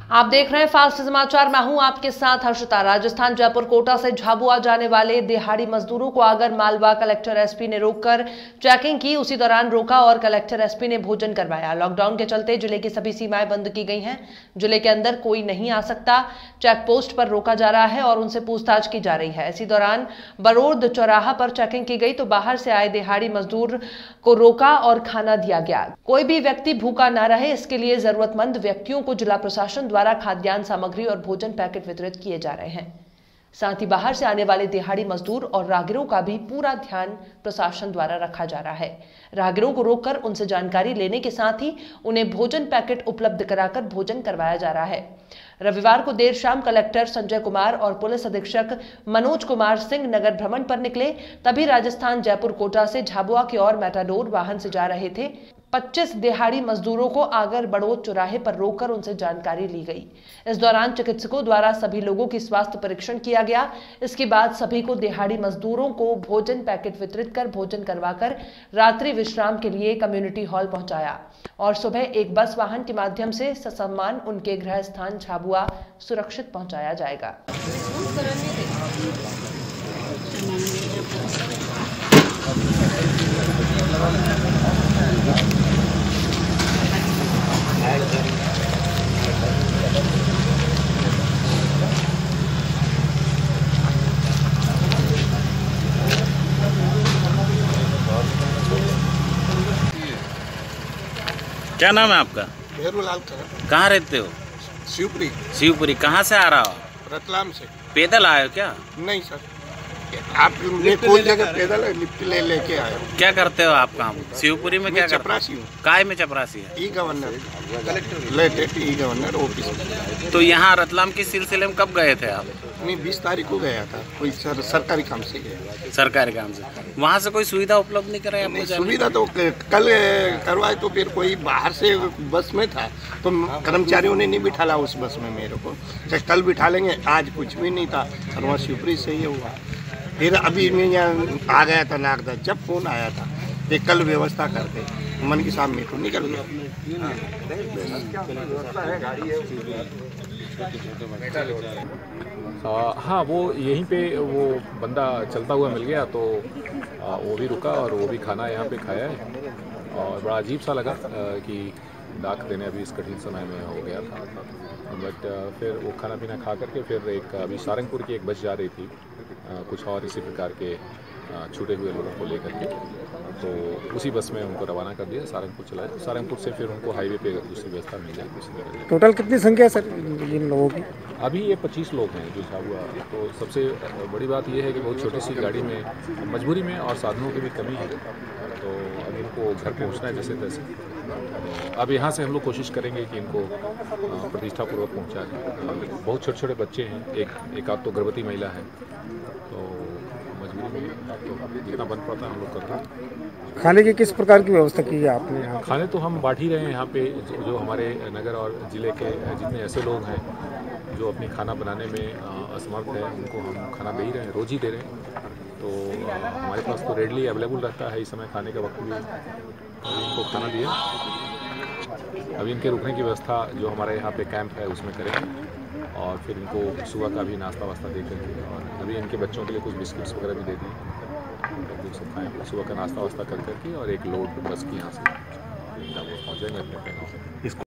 आप देख रहे हैं फास्ट समाचार। मैं हूं आपके साथ हर्षिता। राजस्थान जयपुर कोटा से झाबुआ जाने वाले दिहाड़ी मजदूरों को आगर मालवा कलेक्टर एसपी ने रोककर चेकिंग की। उसी दौरान रोका और कलेक्टर एसपी ने भोजन करवाया। लॉकडाउन के चलते जिले की सभी सीमाएं बंद की गई हैं। जिले के अंदर कोई नहीं आ सकता। चेक पोस्ट पर रोका जा रहा है और उनसे पूछताछ की जा रही है। इसी दौरान बरोद चौराहा पर चेकिंग की गई तो बाहर से आए दिहाड़ी मजदूर को रोका और खाना दिया गया। कोई भी व्यक्ति भूखा न रहे, इसके लिए जरूरतमंद व्यक्तियों को जिला प्रशासन द्वारा खाद्यान्न सामग्री और भोजन पैकेट वितरित किए जा रहे हैं। साथ ही बाहर से आने वाले दिहाड़ी मजदूर और राहगीरों का भी पूरा ध्यान प्रशासन द्वारा रखा जा रहा है। राहगीरों को रोककर उनसे जानकारी लेने के साथ ही उन्हें भोजन पैकेट उपलब्ध कराकर भोजन करवाया जा रहा है। रविवार को देर शाम कलेक्टर संजय कुमार और पुलिस अधीक्षक मनोज कुमार सिंह नगर भ्रमण पर निकले। तभी राजस्थान जयपुर कोटा से झाबुआ की ओर मेटाडोर वाहन से जा रहे थे। 25 दिहाड़ी मजदूरों को आगर बड़ोद चौराहे पर रोककर उनसे जानकारी ली गई। इस दौरान चिकित्सकों द्वारा सभी लोगों की स्वास्थ्य परीक्षण किया गया। इसके बाद सभी को दिहाड़ी मजदूरों को भोजन पैकेट वितरित कर भोजन करवाकर रात्रि विश्राम के लिए कम्युनिटी हॉल पहुंचाया और सुबह एक बस वाहन के माध्यम से ससम्मान उनके गृह स्थान झाबुआ सुरक्षित पहुंचाया जाएगा। क्या नाम है आपका? भेरूलाल। कहाँ रहते हो? शिवपुरी। शिवपुरी। कहाँ से आ रहा हो? रतलाम से। पैदल आए हो क्या? नहीं सर, आप कोई जगह पैदल लिफ्ट लेके आए हो। क्या करते हो आप काम? शिवपुरी में क्या करते हो? चपरासी हूँ। काय में चपरासी है? ई गवर्नर ई गवर्नर ऑफिस। तो यहाँ रतलाम के सिलसिले में कब गए थे आप? नहीं, 20 तारीख को गया था। कोई सरकारी काम से गया। सरकारी काम से? वहाँ से कोई सुविधा उपलब्ध नहीं कराई आपको? सुविधा तो कल करवाए, तो फिर कोई बाहर से बस में था तो कर्मचारियों ने नहीं बिठाला उस बस में मेरे को। कल बिठा लेंगे, आज कुछ भी नहीं था और वहाँ शिवपुरी से ही हुआ। फिर अभी मैं यहाँ आ गया था नागदा, जब फोन आया था ये कल व्यवस्था करके मन के सामने तो निकल गया। हाँ, वो यहीं पे वो बंदा चलता हुआ मिल गया तो वो भी रुका और वो भी खाना यहाँ पे खाया है। और बड़ा अजीब सा लगा कि डाक देने अभी इस कठिन समय में हो गया था। बट फिर वो खाना पीना खा करके फिर एक अभी सारंगपुर की एक बस जा रही थी कुछ और इसी प्रकार के छूटे हुए लोगों को लेकर के, तो उसी बस में उनको रवाना कर दिया। सारंगपुर चलाया, सारंगपुर से फिर उनको हाईवे पे दूसरी व्यवस्था मिल जाएगी। टोटल कितनी संख्या है सर इन लोगों की? अभी ये 25 लोग हैं जो झाबुआ। तो सबसे बड़ी बात यह है कि बहुत छोटी सी गाड़ी में मजबूरी में और साधनों की भी कमी है, तो अब इनको घर पहुँचना है जैसे तैसे। अब यहाँ से हम लोग कोशिश करेंगे कि इनको प्रतिष्ठापूर्वक पहुँचा जाए। बहुत छोटे छोटे बच्चे हैं, एक आध तो गर्भवती महिला है, तो मजबूरी में तो जितना बन पाता है हम लोग करते हैं। खाने की किस प्रकार की व्यवस्था की है आपने यहाँ? खाने तो हम बांट ही रहे हैं यहाँ पे। जो हमारे नगर और ज़िले के जितने ऐसे लोग हैं जो अपनी खाना बनाने में असमर्थ है, उनको हम खाना दे ही रहे हैं, रोज़ ही दे रहे हैं। तो हमारे पास तो रेडली अवेलेबल रहता है इस समय खाने का वक्त भी। इनको खाना दिया, अभी इनके रुकने की व्यवस्था जो हमारे यहाँ पे कैंप है उसमें करेंगे और फिर इनको सुबह का भी नाश्ता वास्ता दे करके, और अभी इनके बच्चों के लिए कुछ बिस्किट्स वगैरह भी दे दिए, जो सब खाएँ सुबह का नाश्ता वास्ता कर करके। और एक लोड बस की यहाँ से पहुँच जाएंगे अपने गाँव।